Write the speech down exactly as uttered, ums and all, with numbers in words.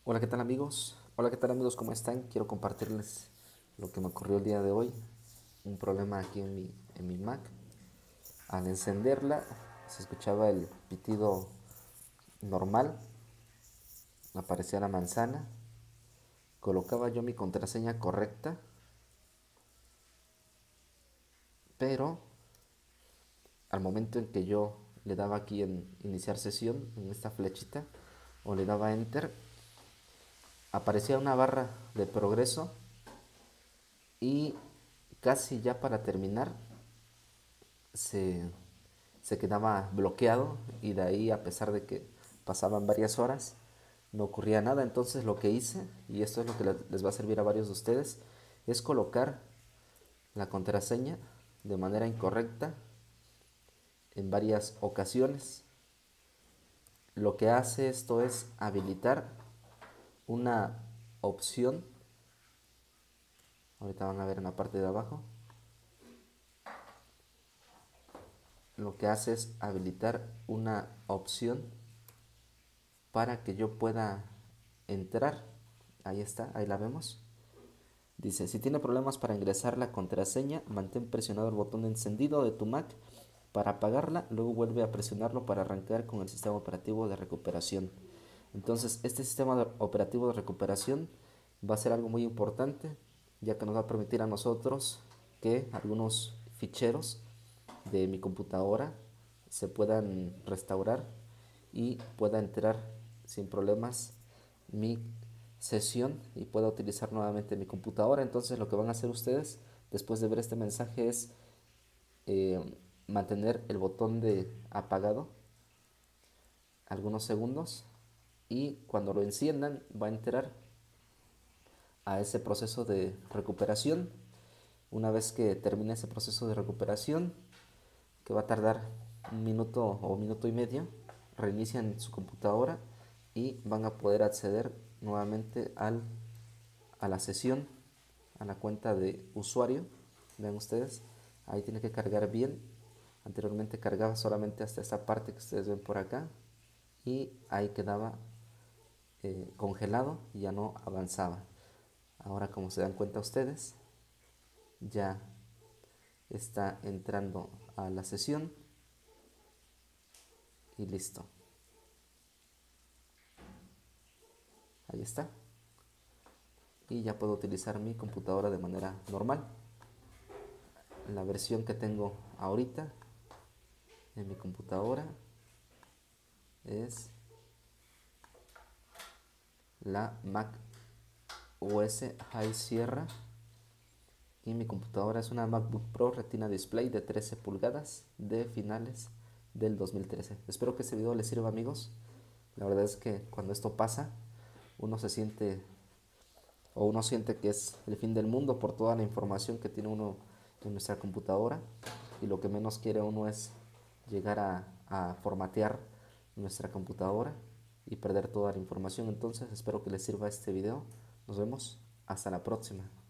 Hola, ¿qué tal amigos? Hola, ¿qué tal amigos? ¿Cómo están? Quiero compartirles lo que me ocurrió el día de hoy. Un problema aquí en mi, en mi Mac. Al encenderla se escuchaba el pitido normal, aparecía la manzana, colocaba yo mi contraseña correcta, pero al momento en que yo le daba aquí en iniciar sesión, en esta flechita, o le daba enter, aparecía una barra de progreso y casi ya para terminar se, se quedaba bloqueado y de ahí, a pesar de que pasaban varias horas, no ocurría nada. Entonces lo que hice, y esto es lo que les va a servir a varios de ustedes, es colocar la contraseña de manera incorrecta en varias ocasiones. Lo que hace esto es habilitar una opción, ahorita van a ver en la parte de abajo, lo que hace es habilitar una opción para que yo pueda entrar. Ahí está, ahí la vemos. Dice, si tiene problemas para ingresar la contraseña, mantén presionado el botón de encendido de tu Mac para apagarla, luego vuelve a presionarlo para arrancar con el sistema operativo de recuperación. Entonces, este sistema operativo de recuperación va a ser algo muy importante, ya que nos va a permitir a nosotros que algunos ficheros de mi computadora se puedan restaurar y pueda entrar sin problemas mi sesión y pueda utilizar nuevamente mi computadora. Entonces lo que van a hacer ustedes después de ver este mensaje es eh, mantener el botón de apagado algunos segundos y cuando lo enciendan va a entrar a ese proceso de recuperación. Una vez que termine ese proceso de recuperación, que va a tardar un minuto o un minuto y medio, reinician su computadora y van a poder acceder nuevamente al, a la sesión, a la cuenta de usuario. Vean ustedes, ahí tiene que cargar bien. Anteriormente cargaba solamente hasta esta parte que ustedes ven por acá y ahí quedaba eh, congelado y ya no avanzaba. Ahora, como se dan cuenta ustedes, ya está entrando a la sesión y listo. Ahí está. Y ya puedo utilizar mi computadora de manera normal. La versión que tengo ahorita en mi computadora es la Mac O S High Sierra y mi computadora es una MacBook Pro Retina Display de trece pulgadas de finales del dos mil trece. Espero que este video les sirva, amigos. La verdad es que cuando esto pasa uno se siente o uno siente que es el fin del mundo por toda la información que tiene uno en nuestra computadora y lo que menos quiere uno es llegar a, a formatear nuestra computadora y perder toda la información. Entonces espero que les sirva este video. Nos vemos hasta la próxima.